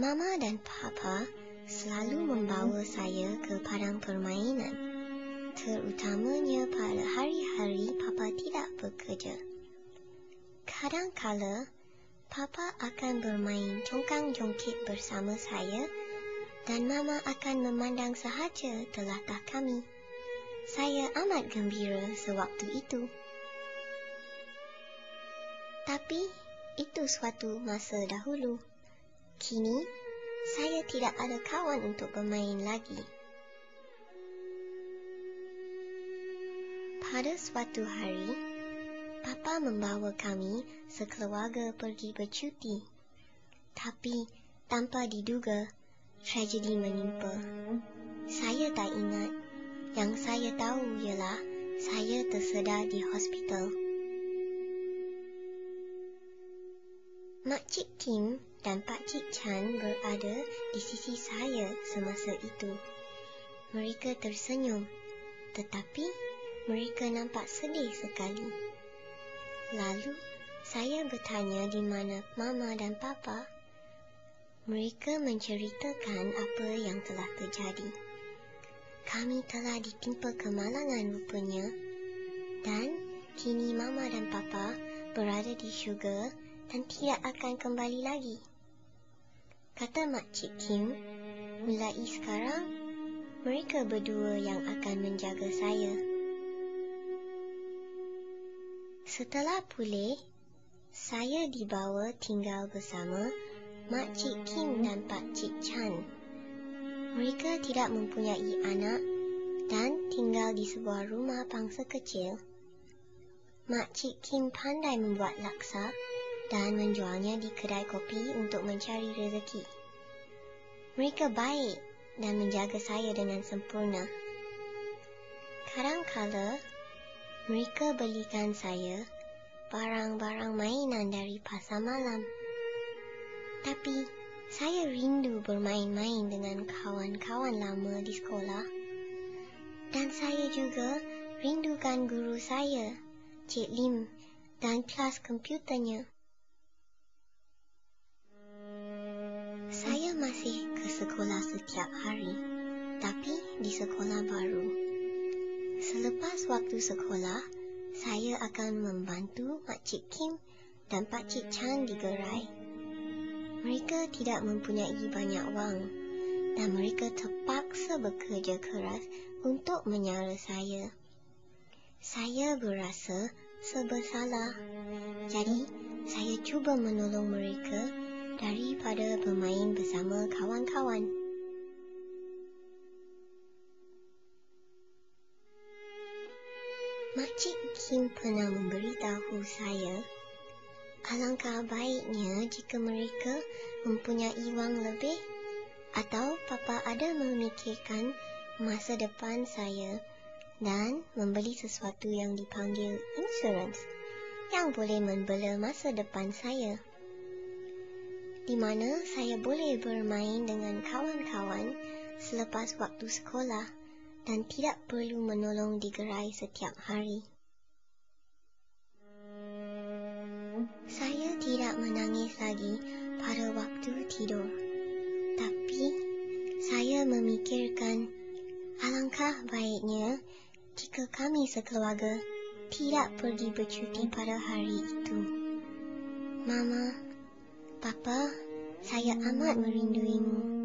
Mama dan Papa selalu membawa saya ke padang permainan, terutamanya pada hari-hari Papa tidak bekerja. Kadang-kala, Papa akan bermain congkang-jongkit bersama saya dan Mama akan memandang sahaja telatah kami. Saya amat gembira sewaktu itu. Tapi, itu suatu masa dahulu. Kini, saya tidak ada kawan untuk bermain lagi. Pada suatu hari, Papa membawa kami sekeluarga pergi bercuti. Tapi, tanpa diduga, tragedi menimpa. Saya tak ingat. Yang saya tahu ialah saya tersedar di hospital. Makcik Kim dan Pakcik Chan berada di sisi saya semasa itu. Mereka tersenyum, tetapi mereka nampak sedih sekali. Lalu, saya bertanya di mana Mama dan Papa. Mereka menceritakan apa yang telah terjadi. Kami telah ditimpa kemalangan rupanya, dan kini Mama dan Papa berada di syurga dan tidak akan kembali lagi. Kata Makcik Kim, mulai sekarang, mereka berdua yang akan menjaga saya. Setelah pulih, saya dibawa tinggal bersama Makcik Kim dan Pakcik Chan. Mereka tidak mempunyai anak dan tinggal di sebuah rumah pangsa kecil. Makcik Kim pandai membuat laksa dan menjualnya di kedai kopi untuk mencari rezeki. Mereka baik dan menjaga saya dengan sempurna. Kadang-kala, mereka belikan saya barang-barang mainan dari pasar malam. Tapi, saya rindu bermain-main dengan kawan-kawan lama di sekolah. Dan saya juga rindukan guru saya, Cik Lim, dan kelas komputernya. Saya masih ke sekolah setiap hari, tapi di sekolah baru. Selepas waktu sekolah, saya akan membantu Makcik Kim dan Pakcik Chan di gerai. Mereka tidak mempunyai banyak wang dan mereka terpaksa bekerja keras untuk menyara saya. Saya berasa serba salah, jadi saya cuba menolong mereka daripada bermain bersama kawan-kawan. Makcik Kim pernah memberitahu saya, alangkah baiknya jika mereka mempunyai wang lebih atau Papa ada memikirkan masa depan saya dan membeli sesuatu yang dipanggil insurans yang boleh membela masa depan saya, di mana saya boleh bermain dengan kawan-kawan selepas waktu sekolah dan tidak perlu menolong di gerai setiap hari. Saya tidak menangis lagi pada waktu tidur, tapi saya memikirkan alangkah baiknya jika kami sekeluarga tidak pergi bercuti pada hari itu. Mama, Papa, saya amat merinduimu.